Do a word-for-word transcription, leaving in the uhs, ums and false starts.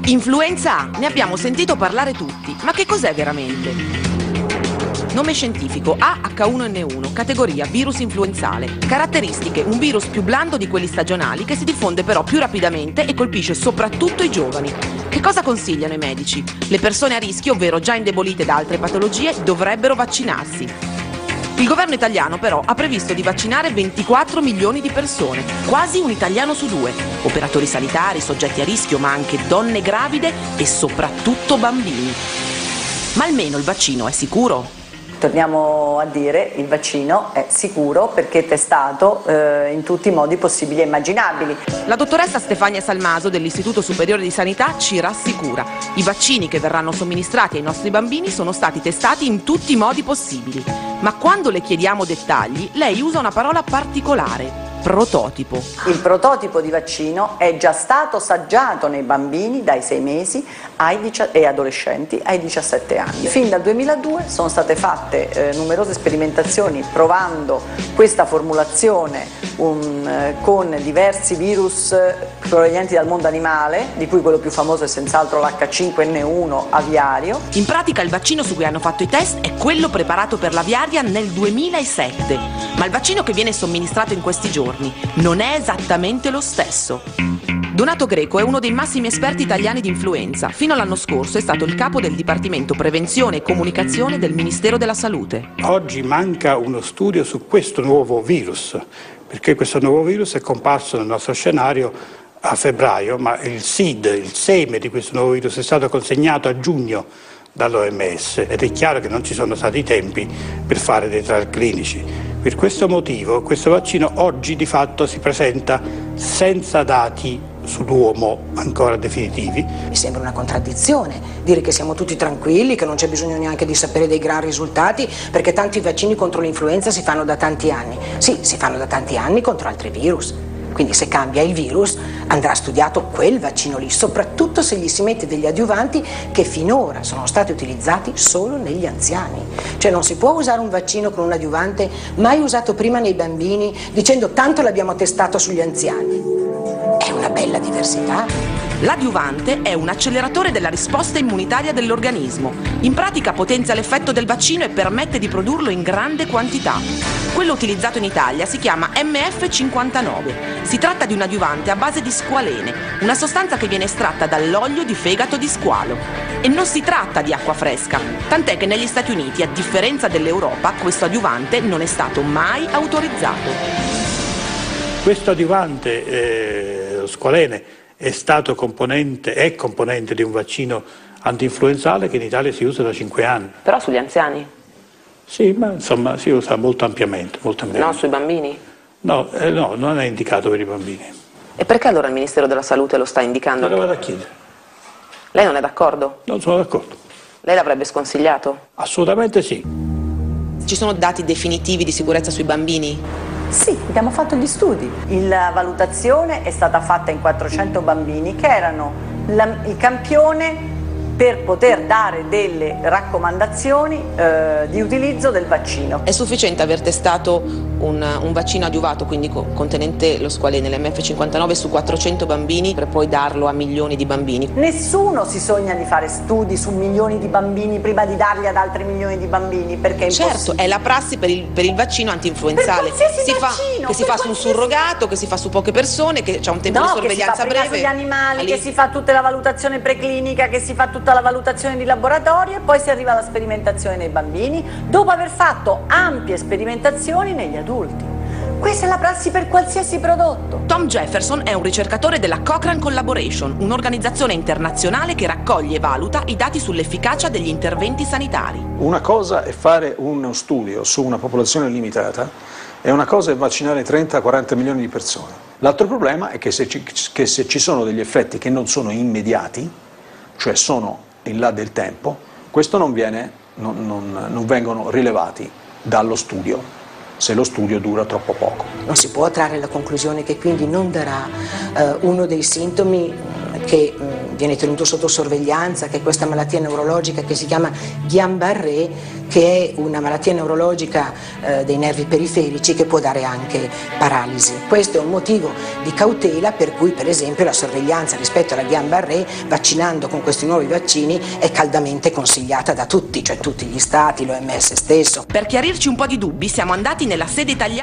Influenza A, ne abbiamo sentito parlare tutti, ma che cos'è veramente? Nome scientifico A H uno N uno, categoria virus influenzale. Caratteristiche: un virus più blando di quelli stagionali che si diffonde però più rapidamente e colpisce soprattutto i giovani. Che cosa consigliano i medici? Le persone a rischio, ovvero già indebolite da altre patologie, dovrebbero vaccinarsi. Il governo italiano però ha previsto di vaccinare ventiquattro milioni di persone, quasi un italiano su due. Operatori sanitari, soggetti a rischio, ma anche donne gravide e soprattutto bambini. Ma almeno il vaccino è sicuro? Torniamo a dire, il vaccino è sicuro perché è testato eh, in tutti i modi possibili e immaginabili. La dottoressa Stefania Salmaso dell'Istituto Superiore di Sanità ci rassicura. I vaccini che verranno somministrati ai nostri bambini sono stati testati in tutti i modi possibili. Ma quando le chiediamo dettagli, lei usa una parola particolare: prototipo. Il prototipo di vaccino è già stato saggiato nei bambini dai sei mesi ai e adolescenti ai diciassette anni. Fin dal duemiladue sono state fatte eh, numerose sperimentazioni provando questa formulazione um, eh, con diversi virus provenienti dal mondo animale, di cui quello più famoso è senz'altro l'H cinque N uno aviario. In pratica il vaccino su cui hanno fatto i test è quello preparato per l'aviaria nel duemilasette, ma il vaccino che viene somministrato in questi giorni non è esattamente lo stesso. Donato Greco è uno dei massimi esperti italiani di influenza. Fino all'anno scorso è stato il capo del Dipartimento Prevenzione e Comunicazione del Ministero della Salute. Oggi manca uno studio su questo nuovo virus, perché questo nuovo virus è comparso nel nostro scenario a febbraio, ma il seed, il seme di questo nuovo virus è stato consegnato a giugno dall'O M S ed è chiaro che non ci sono stati i tempi per fare dei trial clinici. Per questo motivo questo vaccino oggi di fatto si presenta senza dati sull'uomo ancora definitivi. Mi sembra una contraddizione dire che siamo tutti tranquilli, che non c'è bisogno neanche di sapere dei gran risultati, perché tanti vaccini contro l'influenza si fanno da tanti anni. Sì, si fanno da tanti anni contro altri virus. Quindi se cambia il virus andrà studiato quel vaccino lì, soprattutto se gli si mette degli adiuvanti che finora sono stati utilizzati solo negli anziani. Cioè non si può usare un vaccino con un adiuvante mai usato prima nei bambini dicendo tanto l'abbiamo testato sugli anziani. È una bella diversità. L'adiuvante è un acceleratore della risposta immunitaria dell'organismo. In pratica potenzia l'effetto del vaccino e permette di produrlo in grande quantità. Quello utilizzato in Italia si chiama M F cinquantanove. Si tratta di un adiuvante a base di squalene, una sostanza che viene estratta dall'olio di fegato di squalo. E non si tratta di acqua fresca, tant'è che negli Stati Uniti, a differenza dell'Europa, questo adiuvante non è stato mai autorizzato. Questo adiuvante, eh, lo squalene, è stato componente, è componente di un vaccino antinfluenzale che in Italia si usa da cinque anni. Però sugli anziani? Sì, ma insomma si usa molto ampiamente. Molto ampiamente. No, sui bambini? No, eh, no, non è indicato per i bambini. E perché allora il Ministero della Salute lo sta indicando? Me lo vado a chiedere. Lei non è d'accordo? Non sono d'accordo. Lei l'avrebbe sconsigliato? Assolutamente sì. Ci sono dati definitivi di sicurezza sui bambini? Sì, abbiamo fatto gli studi. La valutazione è stata fatta in quattrocento bambini che erano la, il campione per poter dare delle raccomandazioni eh, di utilizzo del vaccino. È sufficiente aver testato un, un vaccino adiuvato, quindi co contenente lo squalene, l'M F cinquantanove, su quattrocento bambini per poi darlo a milioni di bambini? Nessuno si sogna di fare studi su milioni di bambini prima di darli ad altri milioni di bambini, perché è certo, è la prassi per il, per il vaccino antinfluenzale. Per si fa, vaccino, che si fa su un surrogato, che si fa su poche persone, che c'è un tempo no, di sorveglianza che si fa breve. Sugli animali, Allì... che si fa tutta la valutazione preclinica, che si fa tutta la valutazione di laboratorio e poi si arriva alla sperimentazione nei bambini dopo aver fatto ampie sperimentazioni negli adulti. Questa è la prassi per qualsiasi prodotto. Tom Jefferson è un ricercatore della Cochrane Collaboration, un'organizzazione internazionale che raccoglie e valuta i dati sull'efficacia degli interventi sanitari. Una cosa è fare uno studio su una popolazione limitata e una cosa è vaccinare trenta quaranta milioni di persone. L'altro problema è che se, ci, che se ci sono degli effetti che non sono immediati, cioè sono in là del tempo, questo non, viene, non, non, non vengono rilevati dallo studio, se lo studio dura troppo poco. Non si può trarre la conclusione che quindi non darà eh, uno dei sintomi che mh, viene tenuto sotto sorveglianza, che è questa malattia neurologica che si chiama Guillain-Barré, che è una malattia neurologica eh, dei nervi periferici che può dare anche paralisi. Questo è un motivo di cautela per cui, per esempio, la sorveglianza rispetto alla Guillain-Barré, vaccinando con questi nuovi vaccini, è caldamente consigliata da tutti, cioè tutti gli stati, l'O M S stesso. Per chiarirci un po' di dubbi siamo andati nella sede italiana